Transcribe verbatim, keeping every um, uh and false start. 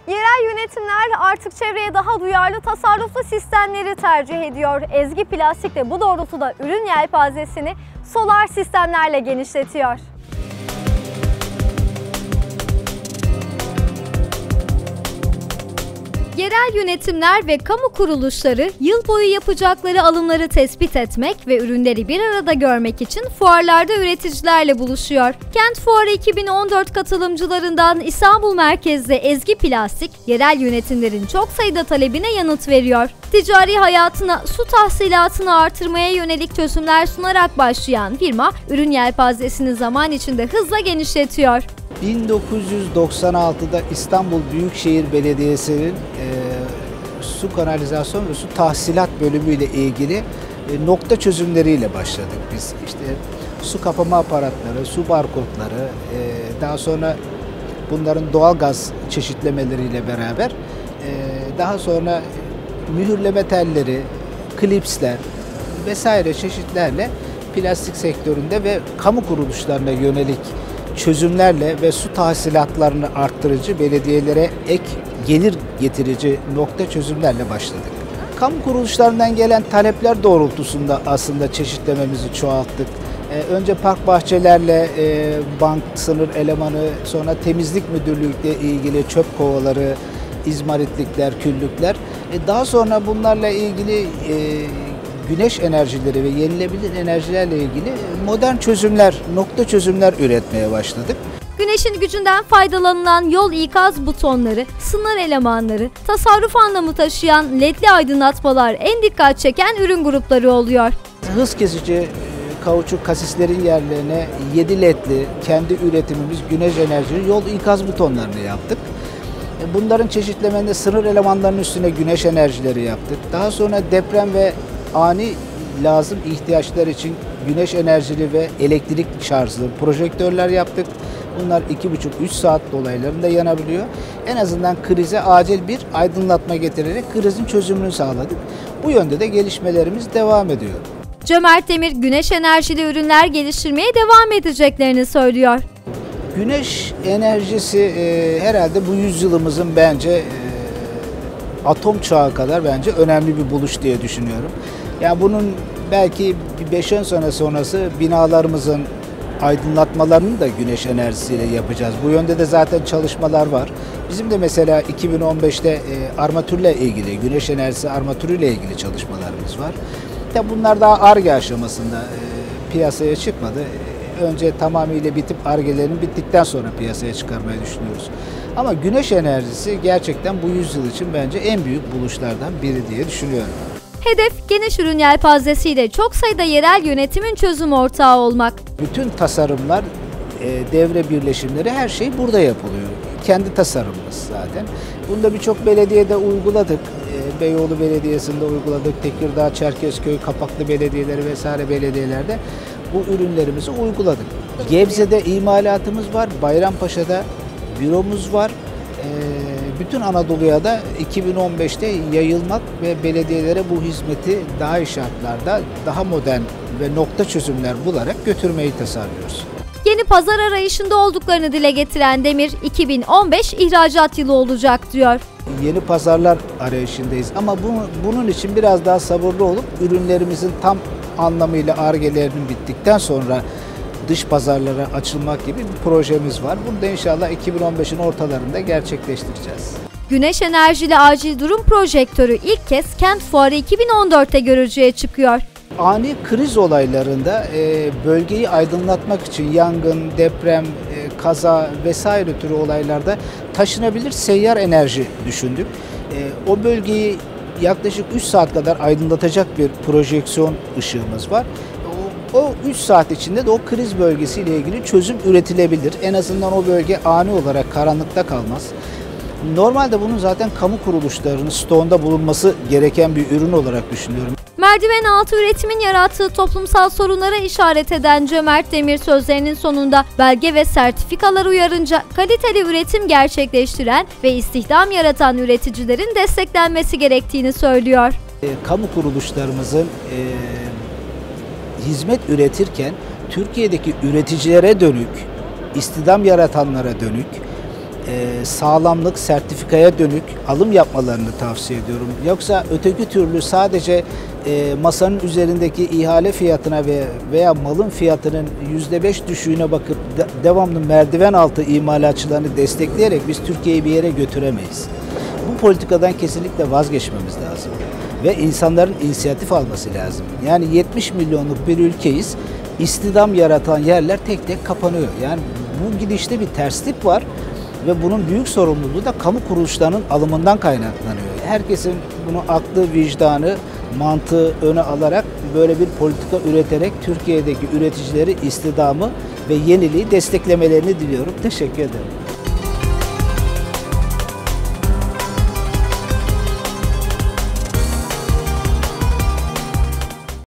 Yerel yönetimler artık çevreye daha duyarlı tasarruflu sistemleri tercih ediyor. Ezgi Plastik de bu doğrultuda ürün yelpazesini solar sistemlerle genişletiyor. Yerel yönetimler ve kamu kuruluşları yıl boyu yapacakları alımları tespit etmek ve ürünleri bir arada görmek için fuarlarda üreticilerle buluşuyor. Kent Fuarı iki bin on dört katılımcılarından İstanbul merkezli Ezgi Plastik, yerel yönetimlerin çok sayıda talebine yanıt veriyor. Ticari hayatına su tahsilatını artırmaya yönelik çözümler sunarak başlayan firma, ürün yelpazesini zaman içinde hızla genişletiyor. bin dokuz yüz doksan altıda İstanbul Büyükşehir Belediyesi'nin e, su kanalizasyon ve su tahsilat bölümüyle ilgili e, nokta çözümleriyle başladık biz. İşte su kapama aparatları, su barkodları, e, daha sonra bunların doğalgaz çeşitlemeleriyle beraber e, daha sonra mühürleme telleri, klipsler vesaire çeşitlerle plastik sektöründe ve kamu kuruluşlarına yönelik çözümlerle ve su tahsilatlarını arttırıcı, belediyelere ek gelir getirici nokta çözümlerle başladık. Kamu kuruluşlarından gelen talepler doğrultusunda aslında çeşitlememizi çoğalttık. Ee, önce park bahçelerle e, bank sınır elemanı, sonra temizlik müdürlükle ilgili çöp kovaları, izmaritlikler, küllükler. E, daha sonra bunlarla ilgili e, güneş enerjileri ve yenilebilir enerjilerle ilgili modern çözümler, nokta çözümler üretmeye başladık. Güneşin gücünden faydalanılan yol ikaz butonları, sınır elemanları, tasarruf anlamı taşıyan ledli aydınlatmalar en dikkat çeken ürün grupları oluyor. Hız kesici kauçuk kasislerin yerlerine yedi ledli kendi üretimimiz güneş enerjili yol ikaz butonlarını yaptık. Bunların çeşitlemeinde sınır elemanlarının üstüne güneş enerjileri yaptık. Daha sonra deprem ve ani lazım ihtiyaçlar için güneş enerjili ve elektrik şarjlı projektörler yaptık. Bunlar iki buçuk üç saat dolaylarında yanabiliyor. En azından krize acil bir aydınlatma getirerek krizin çözümünü sağladık. Bu yönde de gelişmelerimiz devam ediyor. Cömert Demir, güneş enerjili ürünler geliştirmeye devam edeceklerini söylüyor. Güneş enerjisi e, herhalde bu yüzyılımızın bence e, atom çağı kadar bence önemli bir buluş diye düşünüyorum. Yani bunun belki beş on sene sonrası binalarımızın aydınlatmalarını da güneş enerjisiyle yapacağız. Bu yönde de zaten çalışmalar var. Bizim de mesela iki bin on beşte e, armatürle ilgili, güneş enerjisi armatürüyle ilgili çalışmalarımız var. Tabi bunlar daha Ar-Ge aşamasında e, piyasaya çıkmadı. Önce tamamıyla bitip Ar-Ge'lerin bittikten sonra piyasaya çıkarmayı düşünüyoruz. Ama güneş enerjisi gerçekten bu yüzyıl için bence en büyük buluşlardan biri diye düşünüyorum. Hedef, geniş ürün yelpazesiyle çok sayıda yerel yönetimin çözüm ortağı olmak. Bütün tasarımlar, e, devre birleşimleri, her şey burada yapılıyor. Kendi tasarımımız zaten. Bunu da birçok belediyede uyguladık. E, Beyoğlu Belediyesi'nde uyguladık. Tekirdağ, Çerkezköy, Kapaklı belediyeleri vesaire belediyelerde bu ürünlerimizi uyguladık. Gebze'de imalatımız var, Bayrampaşa'da büromuz var. E, bütün Anadolu'ya da iki bin on beşte yayılmak ve belediyelere bu hizmeti daha iyi şartlarda, daha modern ve nokta çözümler bularak götürmeyi tasarlıyoruz. Yeni pazar arayışında olduklarını dile getiren Demir, iki bin on beş ihracat yılı olacak diyor. Yeni pazarlar arayışındayız ama bu, bunun için biraz daha sabırlı olup ürünlerimizin tam anlamıyla Ar-Ge'lerinin bittikten sonra dış pazarlara açılmak gibi bir projemiz var. Bunu da inşallah iki bin on beşin ortalarında gerçekleştireceğiz. Güneş enerjili acil durum projektörü ilk kez Kent Fuarı iki bin on dörtte görücüye çıkıyor. Ani kriz olaylarında e, bölgeyi aydınlatmak için yangın, deprem, e, kaza vesaire türü olaylarda taşınabilir seyyar enerji düşündük. E, o bölgeyi yaklaşık üç saat kadar aydınlatacak bir projeksiyon ışığımız var. O üç saat içinde de o kriz bölgesiyle ilgili çözüm üretilebilir. En azından o bölge ani olarak karanlıkta kalmaz. Normalde bunun zaten kamu kuruluşlarının stoğunda bulunması gereken bir ürün olarak düşünüyorum. Merdiven altı üretimin yarattığı toplumsal sorunlara işaret eden Cömert Demir sözlerinin sonunda belge ve sertifikalar uyarınca kaliteli üretim gerçekleştiren ve istihdam yaratan üreticilerin desteklenmesi gerektiğini söylüyor. E, kamu kuruluşlarımızın e, hizmet üretirken Türkiye'deki üreticilere dönük, istihdam yaratanlara dönük e, sağlamlık, sertifikaya dönük alım yapmalarını tavsiye ediyorum. Yoksa öteki türlü sadece e, masanın üzerindeki ihale fiyatına ve veya malın fiyatının yüzde beş düşüğüne bakıp de, devamlı merdiven altı imalatçılarını destekleyerek biz Türkiye'yi bir yere götüremeyiz. Bu politikadan kesinlikle vazgeçmemiz lazım ve insanların inisiyatif alması lazım. Yani yetmiş milyonluk bir ülkeyiz. İstihdam yaratan yerler tek tek kapanıyor. Yani bu gidişte bir terslik var ve bunun büyük sorumluluğu da kamu kuruluşlarının alımından kaynaklanıyor. Herkesin bunu aklı, vicdanı, mantığı öne alarak böyle bir politika üreterek Türkiye'deki üreticileri, istihdamı ve yeniliği desteklemelerini diliyorum. Teşekkür ederim.